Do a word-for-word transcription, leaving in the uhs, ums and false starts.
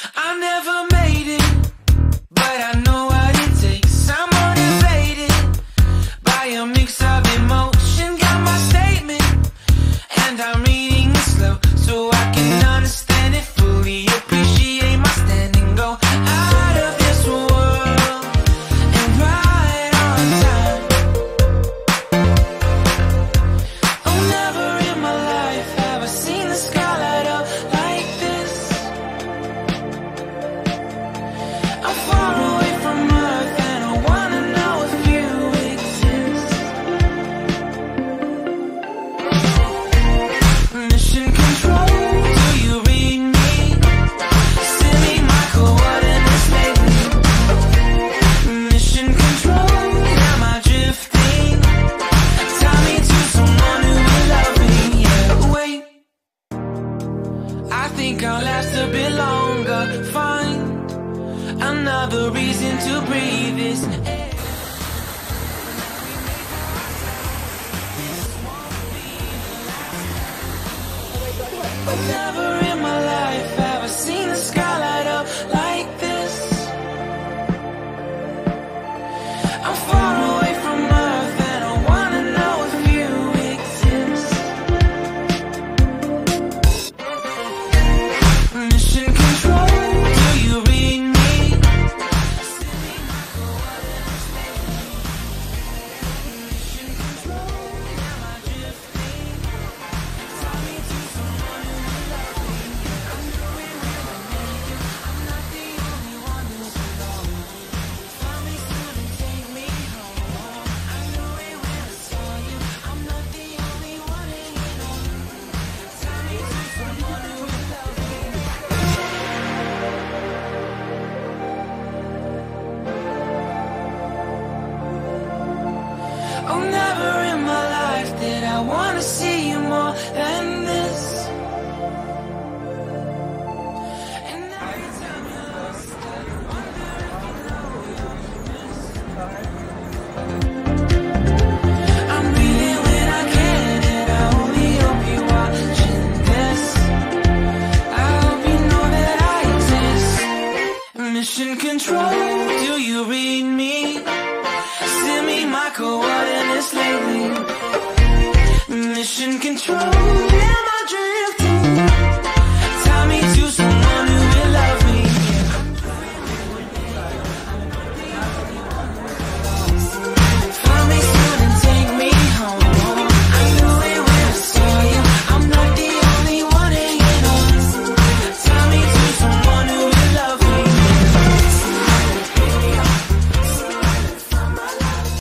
I never made it, but I know what it takes. I'm motivated by a mix of emotion. Got my statement, and I'm reading it slow so I can understand it fully. Appreciate my standing, go out of this world and right on time. Oh, never in my life have I seen the sky light up like this. I'm far away from Earth and I wanna know if you exist. Mission control, do you read me? Send me my coordinates lately. Mission control, am I drifting? Tie me to someone who will love me. Yeah, wait, I think I'll last a bit longer. Find another reason to breathe this air. Never in my life have I seen the sky light up like this. I'm far away from Earth and I wanna know if you exist. Mission control, do you read me? Send me my coordinates lately. Mission control, am I drifting? Tie me to someone who will love me. I know we will make it. I'm not the only one who's alone. Find me soon and take me home. I know we will saw you. I'm not the only one hanging on. Tie me to someone who will love me. Oh, never in my life did I wanna see you more than this. And every time you're lost, I wonder if you know you're missed. I'm breathing when I can, and I only hope you're watching this. I hope you know that I exist. Mission control, do you read me? Send me my coordinates.